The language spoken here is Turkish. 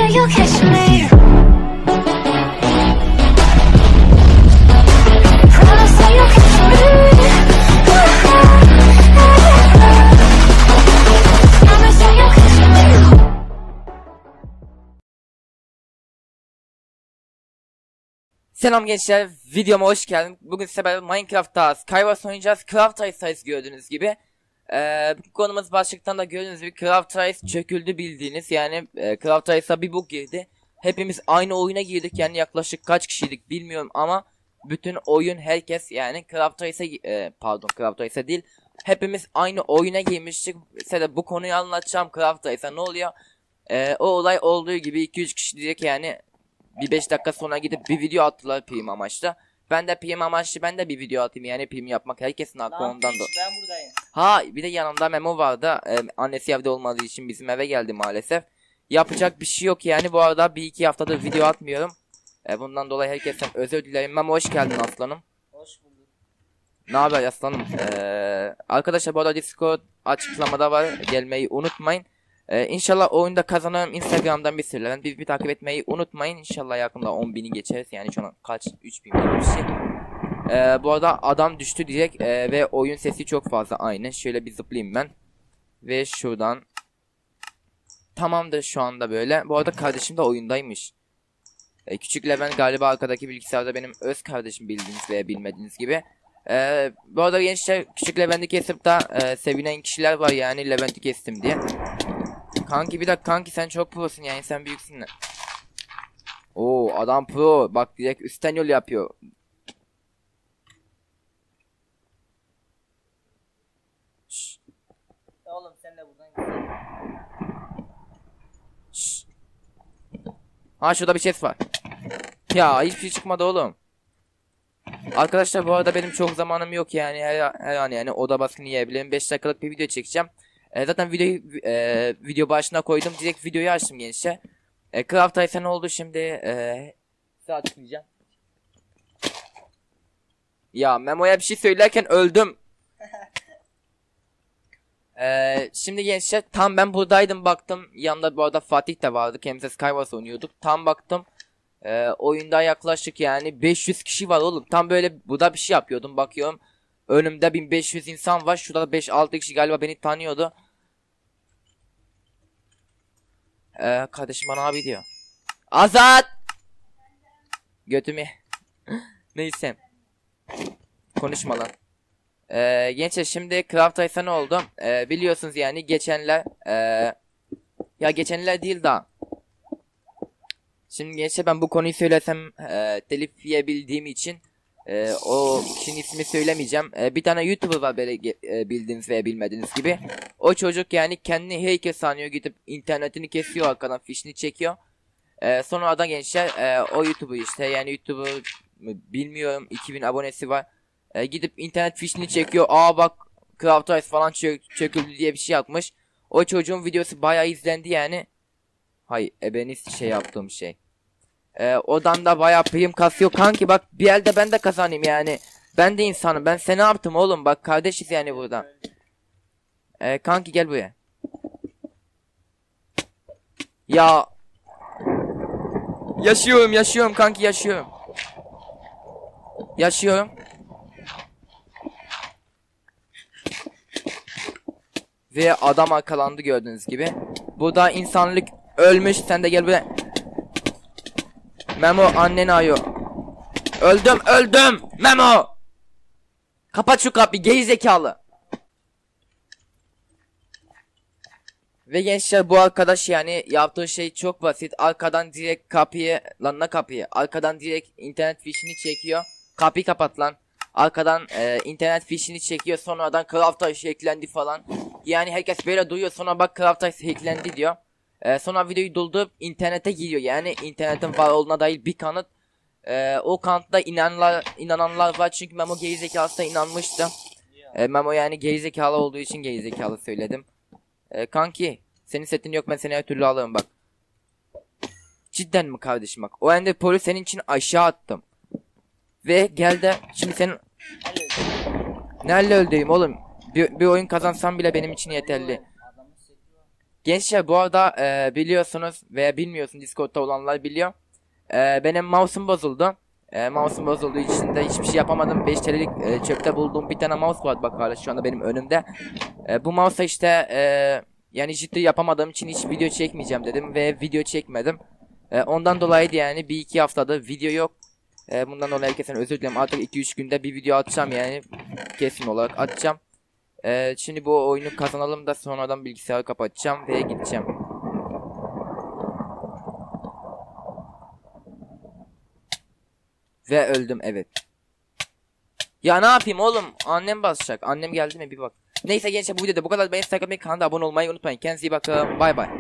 you'll catch me. Promise that you'll catch me. Promise that you'll catch me. Selam gençler, videoma hoş geldin. Bugün size beraber Minecraft'ta Skywars oynayacağız. Craft Ice gördüğünüz gibi. Bu konumuz başlıktan da gördüğünüz gibi Craft Ice çöküldü bildiğiniz. Yani Craft Ice'a bir bug girdi. Hepimiz aynı oyuna girdik, yani yaklaşık kaç kişiydik bilmiyorum ama bütün oyun, herkes, yani Craft Ice'a Craft Ice'a değil, hepimiz aynı oyuna girmiştik. Size bu konuyu anlatacağım. Craft Ice'a ne oluyor? O olay olduğu gibi 2-3 kişi diyecek, yani bir 5 dakika sonra gidip bir video attılar prim amaçlı. Ben de prim amaçlı bir video atayım, yani prim yapmak herkesin hakkı, ondan da. Ben buradayım. Ha, bir de yanımda Memo vardı. Annesi evde olmadığı için bizim eve geldi maalesef. Yapacak bir şey yok yani. Bu arada 1-2 haftadır video atmıyorum. Bundan dolayı herkesten özür dilerim. Memo hoş geldin aslanım. Hoş bulduk. Ne haber aslanım? Arkadaşlar bu arada Discord açıklamada var. Gelmeyi unutmayın. İnşallah oyunda kazanırım. Instagram'dan bir sürülen bir takip etmeyi unutmayın. İnşallah yakında 10.000'i geçeriz. Yani şu an kaç? 3.000 bir şey. Bu arada adam düştü diyecek ve oyun sesi çok fazla aynı. Şöyle bir zıplayayım ben. Ve şuradan. Tamamdır şu anda böyle. Bu arada kardeşim de oyundaymış. Küçük Levent galiba arkadaki bilgisayarda benim öz kardeşim, bildiğiniz veya bilmediğiniz gibi. Bu arada gençler, Küçük Levent'i kesip de sevinen kişiler var, yani Levent'i kestim diye. Kanki bir dakika, kanki sen çok prosun, yani sen büyüksün. Oo, adam pro, bak direkt üstten yol yapıyor. Şşş. Oğlum sen de buradan git. Şşş. Ha, şurada bir chest var. Ya hiçbir şey çıkmadı oğlum. Arkadaşlar bu arada benim çok zamanım yok, yani her an yani oda baskını yiyebilirim. 5 dakikalık bir video çekeceğim. Zaten videoyu video başına koydum, direkt videoyu açtım gençler. Craft Ice'a ne oldu şimdi? Size açıklayacağım. Ya Memo'ya bir şey söylerken öldüm. Şimdi gençler, tam ben buradaydım, baktım yanında bu arada Fatih de vardı, kendimize Skywars oynuyorduk. Tam baktım oyunda yaklaşık yani 500 kişi var oğlum. Tam böyle burada bir şey yapıyordum, bakıyorum önümde 1500 insan var. Şurada 5-6 kişi galiba beni tanıyordu. Kardeşim bana abi diyor. Azat! Götümü. Neyse. Konuşma lan. Gençler şimdi Craft Ice'a ne oldu? Biliyorsunuz yani geçenler ya geçenler değil daha. Şimdi gençler ben bu konuyu söylesem telif yiyebildiğim için o kişinin ismini söylemeyeceğim. Bir tane YouTuber var böyle bildiğiniz veya bilmediğiniz gibi. O çocuk yani kendini hacker sanıyor, gidip internetini kesiyor, arkadan fişini çekiyor. Sonra da gençler o YouTuber işte, yani YouTuber bilmiyorum, 2000 abonesi var. Gidip internet fişini çekiyor. Aa bak Craft Ice falan çöküldü diye bir şey yapmış. O çocuğun videosu bayağı izlendi yani. Hay ebeniz şey yaptığım şey. Odan da bayağı prim kasıyor kanki, bak bir elde ben de kazanayım yani. Ben de insanım, ben seni yaptım oğlum, bak kardeşiz yani buradan. Kanki gel buraya. Ya. Yaşıyorum kanki, yaşıyorum. Ve adam arkalandı gördüğünüz gibi. Burada insanlık ölmüş, sen de gel buraya. Memo anneni arıyor. Öldüm Memo. Kapat şu kapıyı gerizekalı. Ve gençler bu arkadaş yani yaptığı şey çok basit. Arkadan direkt arkadan direkt internet fişini çekiyor. Kapıyı kapat lan. Arkadan internet fişini çekiyor, sonradan Craft Ice hacklendi falan. Yani herkes böyle duyuyor, sonra bak Craft Ice hacklendi diyor. Sonra videoyu doldurup internete giriyor, yani internetin var olduğuna dair bir kanıt. O kanıtta inananlar var, çünkü Memo gerizekalısına inanmıştı. Memo yani gerizekalı olduğu için gerizekalı söyledim. Kanki senin setin yok, ben seni her türlü alırım bak. Cidden mi kardeşim, bak o ender polis senin için aşağı attım. Ve gel de şimdi senin nerede öldüreyim oğlum, bir oyun kazansam bile benim için yeterli. Gençler bu arada biliyorsunuz veya bilmiyorsun, Discord'da olanlar biliyor. Benim mouse'um bozuldu. Mouse'um bozulduğu için de hiçbir şey yapamadım. 5 TL'lik çöpte bulduğum bir tane mouse var, bak hala şu anda benim önümde. Bu mouse'a işte yani ciddi yapamadığım için hiç video çekmeyeceğim dedim ve video çekmedim. Ondan dolayı yani bir iki haftada video yok. Bundan dolayı herkesten özür dilerim. Artık 2-3 günde bir video atacağım yani. Kesin olarak atacağım. Şimdi bu oyunu kazanalım da sonradan bilgisayarı kapatacağım ve gideceğim. Ve öldüm, evet. Ya ne yapayım oğlum? Annem basacak. Annem geldi mi bir bak. Neyse gençler, bu videoda bu kadar. Beni takip etmeyi, kanala abone olmayı unutmayın. Kendinize iyi bakın. Bay bay.